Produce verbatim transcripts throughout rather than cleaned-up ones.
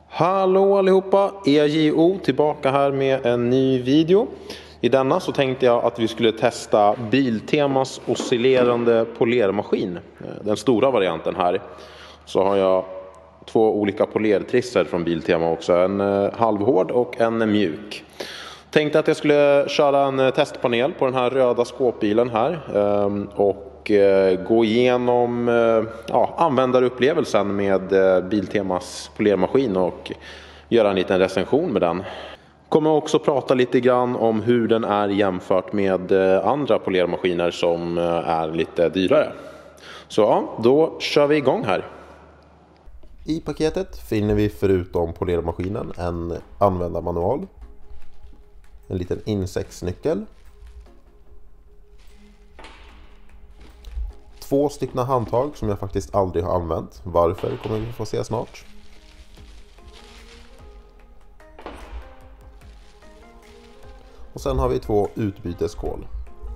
Hallå allihopa, E J O tillbaka här med en ny video. I denna så tänkte jag att vi skulle testa Biltemas oscillerande polermaskin. Den stora varianten här. Så har jag två olika polertrisser från Biltema också. En halvhård och en mjuk. Tänkte att jag skulle köra en testpanel på den här röda skåpbilen här. Och gå igenom ja, användarupplevelsen med Biltemas polermaskin och göra en liten recension med den. Kommer också prata lite grann om hur den är jämfört med andra polermaskiner som är lite dyrare. Så ja, då kör vi igång här. I paketet finner vi förutom polermaskinen en användarmanual, en liten insektsnyckel, två stycken handtag som jag faktiskt aldrig har använt. Varför kommer vi få se snart. Och sen har vi två utbyteskål.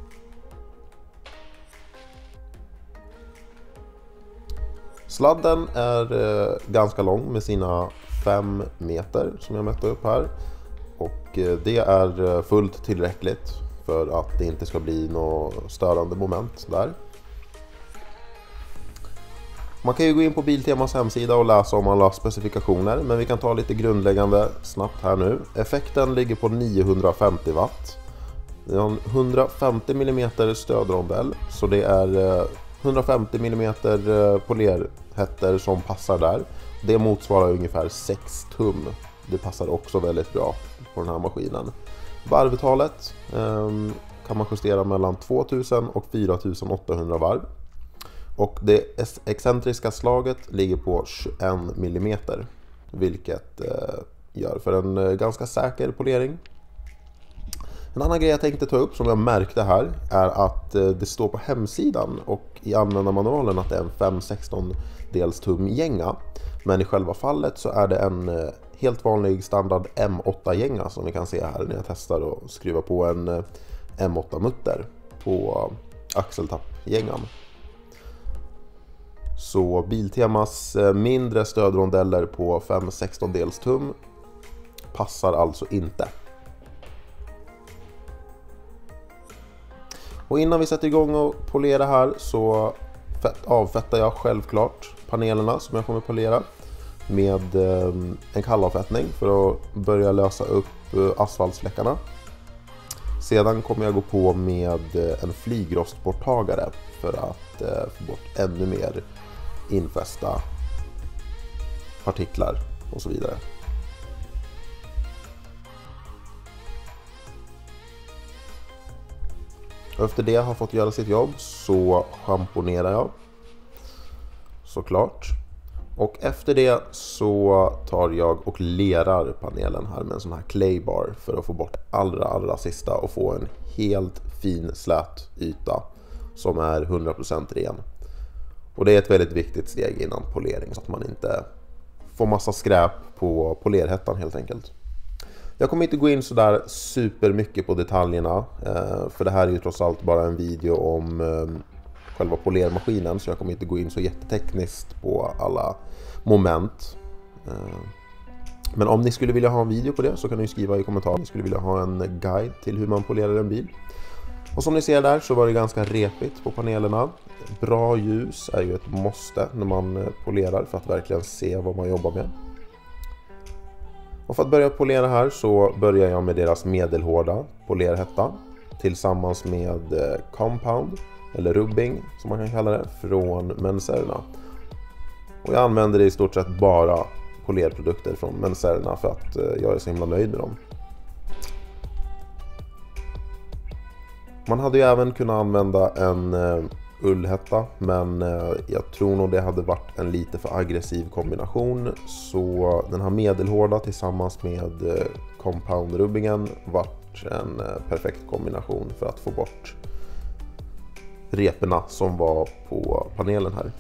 Sladden är eh, ganska lång med sina fem meter som jag mätte upp här. Och eh, det är fullt tillräckligt för att det inte ska bli något störande moment där. Man kan ju gå in på Biltemas hemsida och läsa om alla specifikationer, men vi kan ta lite grundläggande snabbt här nu. Effekten ligger på niohundrafemtio watt. Det är en hundrafemtio millimeter stödrondell, så det är hundrafemtio millimeter polerhätter som passar där. Det motsvarar ungefär sex tum. Det passar också väldigt bra på den här maskinen. Varvtalet um, kan man justera mellan tvåtusen och fyratusen åttahundra varv. Och det excentriska slaget ligger på tjugoen millimeter, vilket eh, gör för en eh, ganska säker polering. En annan grej jag tänkte ta upp som jag märkte här är att eh, det står på hemsidan och i användarmanualen att det är en fem sexton dels tum gänga. Men i själva fallet så är det en eh, helt vanlig standard M åtta gänga som ni kan se här när jag testar och skruva på en eh, M åtta mutter på eh, axeltappgängan. Så Biltemas mindre stödrondeller på fem sexton dels tum passar alltså inte. Och innan vi sätter igång och polera här så avfettar jag självklart panelerna som jag kommer polera med en kallavfettning för att börja lösa upp asfaltsfläckarna. Sedan kommer jag gå på med en flygrostborttagare för att få bort ännu mer infästa partiklar och så vidare. Och efter det har fått göra sitt jobb så schamponerar jag såklart. Och efter det så tar jag och lerar panelen här med en sån här claybar för att få bort allra allra sista och få en helt fin slät yta som är hundra procent ren. Och det är ett väldigt viktigt steg innan polering så att man inte får massa skräp på polerhettan helt enkelt. Jag kommer inte gå in så där super mycket på detaljerna för det här är ju trots allt bara en video om själva polermaskinen, så jag kommer inte gå in så jättetekniskt på alla moment. Men om ni skulle vilja ha en video på det så kan ni skriva i kommentarerna om ni skulle vilja ha en guide till hur man polerar en bil. Och som ni ser där så var det ganska repigt på panelerna. Bra ljus är ju ett måste när man polerar för att verkligen se vad man jobbar med. Och för att börja polera här så börjar jag med deras medelhårda polerhätta tillsammans med compound eller rubbing som man kan kalla det från Menserna. Och jag använder det i stort sett bara polerprodukter från Menserna för att jag är så himla nöjd med dem. Man hade ju även kunnat använda en ullhätta, men jag tror nog det hade varit en lite för aggressiv kombination, så den här medelhårda tillsammans med compound-rubbingen vart en perfekt kombination för att få bort reporna som var på panelen här.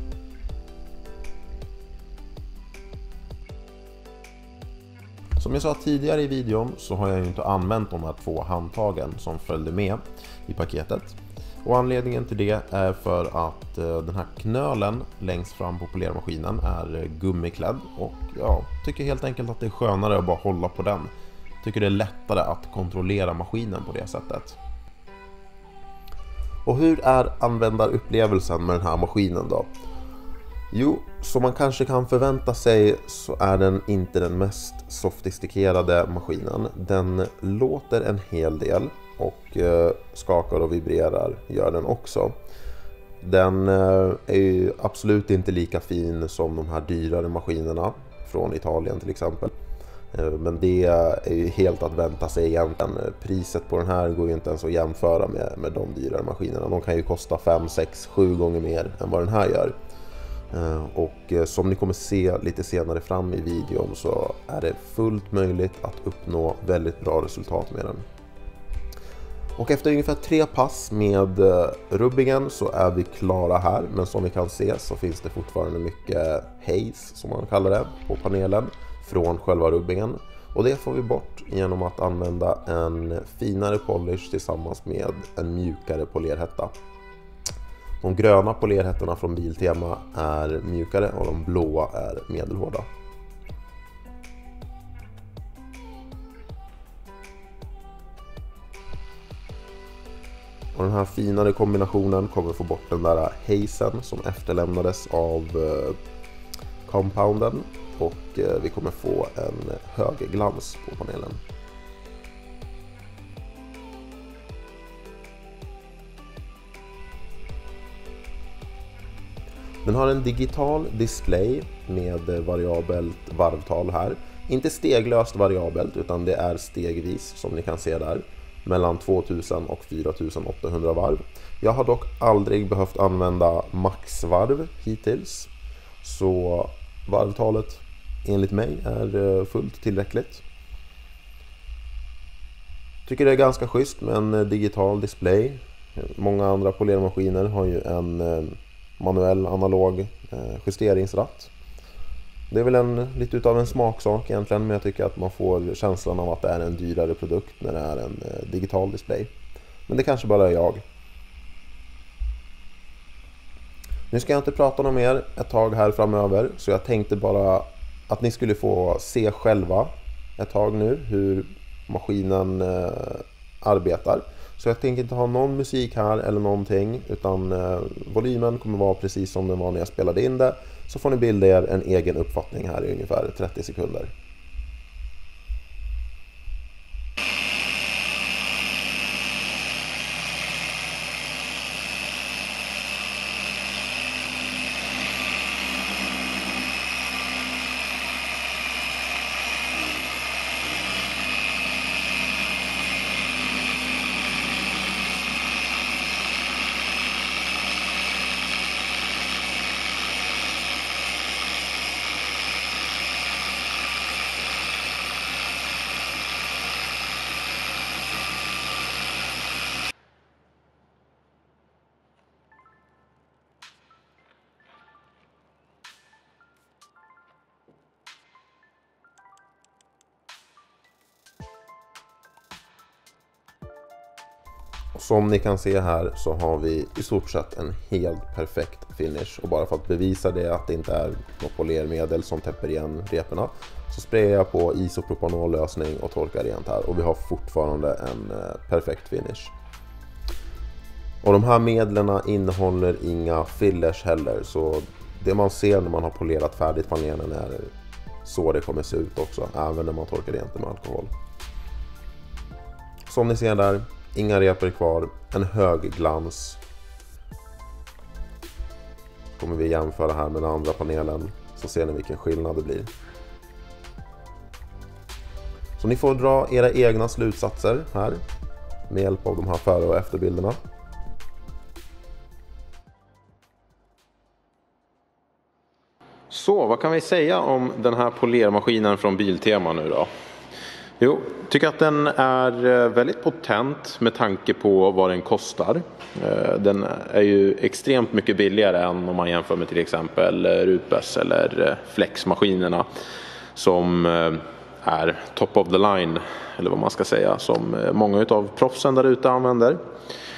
Som jag sa tidigare i videon så har jag ju inte använt de här två handtagen som följde med i paketet. Och anledningen till det är för att den här knölen längst fram på polermaskinen är gummiklädd. Och jag tycker helt enkelt att det är skönare att bara hålla på den. Tycker det är lättare att kontrollera maskinen på det sättet. Och hur är användarupplevelsen med den här maskinen då? Jo, som man kanske kan förvänta sig så är den inte den mest sofistikerade maskinen. Den låter en hel del och eh, skakar och vibrerar gör den också. Den eh, är ju absolut inte lika fin som de här dyrare maskinerna från Italien till exempel. Eh, men det är ju helt att vänta sig egentligen. Priset på den här går ju inte ens att jämföra med, med de dyrare maskinerna. De kan ju kosta fem, sex, sju gånger mer än vad den här gör. Och som ni kommer se lite senare fram i videon så är det fullt möjligt att uppnå väldigt bra resultat med den. Och efter ungefär tre pass med rubbingen så är vi klara här. Men som ni kan se så finns det fortfarande mycket haze som man kallar det på panelen från själva rubbingen. Och det får vi bort genom att använda en finare polish tillsammans med en mjukare polerhätta. De gröna polerhättorna från Biltema är mjukare och de blåa är medelhårda. Och den här finare kombinationen kommer få bort den där hazen som efterlämnades av eh, compounden. Och eh, vi kommer få en hög glans på panelen. Den har en digital display med variabelt varvtal här. Inte steglöst variabelt utan det är stegvis som ni kan se där. Mellan tvåtusen och fyratusen åttahundra varv. Jag har dock aldrig behövt använda maxvarv hittills. Så varvtalet enligt mig är fullt tillräckligt. Tycker det är ganska schysst med en digital display. Många andra polermaskiner har ju en manuell analog justeringsratt. Det är väl en, lite utav en smaksak egentligen, men jag tycker att man får känslan av att det är en dyrare produkt när det är en digital display. Men det kanske bara är jag. Nu ska jag inte prata något mer ett tag här framöver, så jag tänkte bara att ni skulle få se själva ett tag nu hur maskinen eh, arbetar. Så jag tänker inte ha någon musik här eller någonting, utan eh, volymen kommer vara precis som den var när jag spelade in det. Så får ni bilda er en egen uppfattning här i ungefär trettio sekunder. Som ni kan se här så har vi i stort sett en helt perfekt finish. Och bara för att bevisa det, att det inte är något polermedel som täpper igen reporna, så sprayar jag på isopropanol-lösning och torkar rent här. Och vi har fortfarande en perfekt finish. Och de här medlen innehåller inga fillers heller. Så det man ser när man har polerat färdigt panelen är så det kommer se ut också, även när man torkar rent med alkohol. Som ni ser där, inga repor kvar, en hög glans. Kommer vi jämföra här med den andra panelen så ser ni vilken skillnad det blir. Så ni får dra era egna slutsatser här med hjälp av de här före- och efterbilderna. Så vad kan vi säga om den här polermaskinen från Biltema nu då? Jo, tycker att den är väldigt potent med tanke på vad den kostar. Den är ju extremt mycket billigare än om man jämför med till exempel Rupes eller Flex-maskinerna som är top of the line, eller vad man ska säga, som många utav proffsen där ute använder.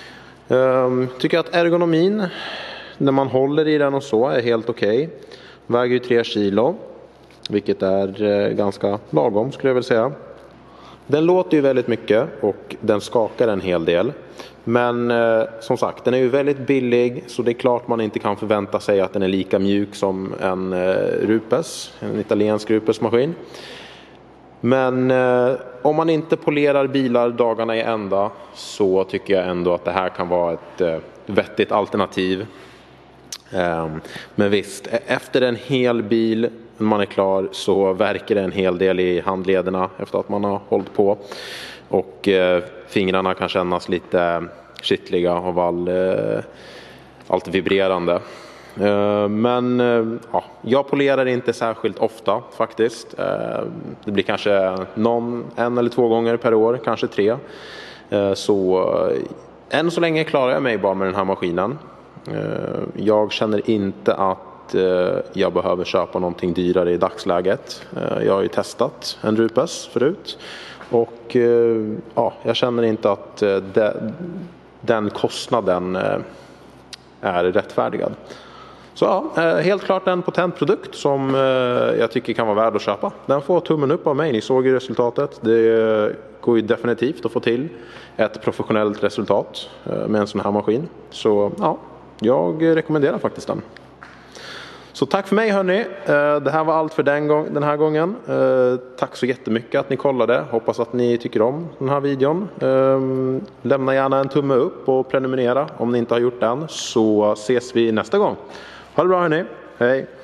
Um, tycker att ergonomin när man håller i den och så är helt okej. Okay. Väger ju tre kilo, vilket är uh, ganska lagom skulle jag vilja säga. Den låter ju väldigt mycket och den skakar en hel del. Men eh, som sagt, den är ju väldigt billig, så det är klart man inte kan förvänta sig att den är lika mjuk som en eh, Rupes, en italiensk Rupes-maskin. Men eh, om man inte polerar bilar dagarna i ända så tycker jag ändå att det här kan vara ett eh, vettigt alternativ. Eh, men visst, efter en hel bil när man är klar så verkar det en hel del i handlederna efter att man har hållit på. Och eh, fingrarna kan kännas lite kittliga av all, eh, allt vibrerande. Eh, men eh, ja, jag polerar inte särskilt ofta faktiskt. Eh, det blir kanske någon, en eller två gånger per år, kanske tre. Eh, så eh, än så länge klarar jag mig bara med den här maskinen. Eh, jag känner inte att eh, jag behöver köpa någonting dyrare i dagsläget. Eh, jag har ju testat en Rupes förut. Och ja, jag känner inte att de, den kostnaden är rättfärdigad. Så ja, helt klart en potent produkt som jag tycker kan vara värd att köpa. Den får tummen upp av mig, ni såg ju resultatet. Det går ju definitivt att få till ett professionellt resultat med en sån här maskin. Så ja, jag rekommenderar faktiskt den. Så tack för mig hörni, det här var allt för den, gång, den här gången. Tack så jättemycket att ni kollade, hoppas att ni tycker om den här videon. Lämna gärna en tumme upp och prenumerera om ni inte har gjort den, så ses vi nästa gång. Ha det bra hörni, hej!